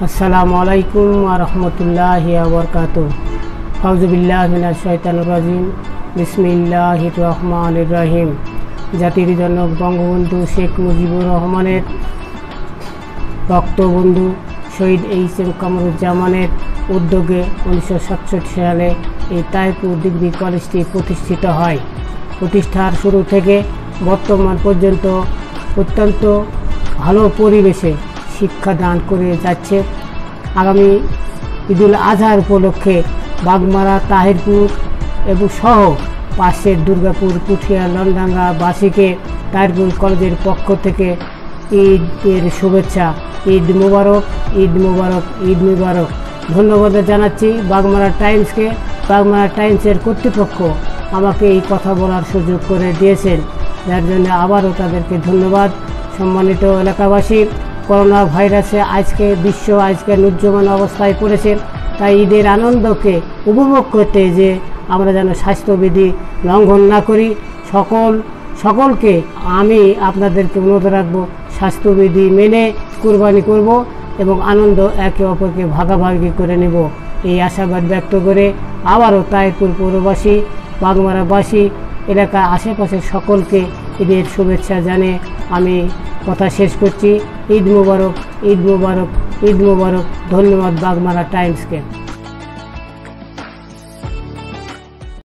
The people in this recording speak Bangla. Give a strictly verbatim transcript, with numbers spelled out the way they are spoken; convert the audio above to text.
আসসালামু আলাইকুম ওয়া রাহমাতুল্লাহি ওয়া বারাকাতুহু। আউযু বিল্লাহি মিনাশ শাইতানির রাজিম। বিসমিল্লাহির রহমানির রহিম। জাতির জনক বঙ্গবন্ধু শেখ মুজিবুর রহমানের ভক্তবন্ধু শহীদ এইচ এম কামরুজ্জামানের উদ্যোগে উনিশশো সাতষট্টি সালে এই তাইপুর ডিগ্রি কলেজটি প্রতিষ্ঠিত হয়। প্রতিষ্ঠার শুরু থেকে বর্তমান পর্যন্ত অত্যন্ত ভালো পরিবেশে শিক্ষাদান করে যাচ্ছে। আগামী ঈদুল আজহার উপলক্ষে বাগমারা, তাহিরপুর এবং সহ পাশের দুর্গাপুর, পুঠিয়া, লন্ডাঙ্গা বাসীকে তাহিরপুর কলেজের পক্ষ থেকে ঈদের শুভেচ্ছা। ঈদ মুবারক, ঈদ মুবারক, ঈদ মুবারক। ধন্যবাদ জানাচ্ছি বাগমারা টাইমসকে। বাগমারা টাইমসের কর্তৃপক্ষ আমাকে এই কথা বলার সুযোগ করে দিয়েছেন, যার জন্য আবারও তাদেরকে ধন্যবাদ। সম্মানিত এলাকাবাসী, করোনা ভাইরাসে আজকে বিশ্ব আজকে নুজ্জমান অবস্থায় পড়েছে। তাই ঈদের আনন্দকে উপভোগ করতে যে আমরা যেন স্বাস্থ্যবিধি লঙ্ঘন না করি, সকল সকলকে আমি আপনাদেরকে অনুরোধ রাখবো স্বাস্থ্যবিধি মেনে কুরবানি করব এবং আনন্দ একে অপরকে ভাগাভাগি করে নেব, এই আশাবাদ ব্যক্ত করে আবারও তাইপুর পৌরবাসী, বাগমারাবাসী, এলাকা আশেপাশের সকলকে ঈদের শুভেচ্ছা জানিয়ে আমি কথা শেষ করছি। ঈদ মুবারক, ঈদ মুবারক, ঈদ মুবারক। ধন্যবাদ বাগমারা টাইমসকে।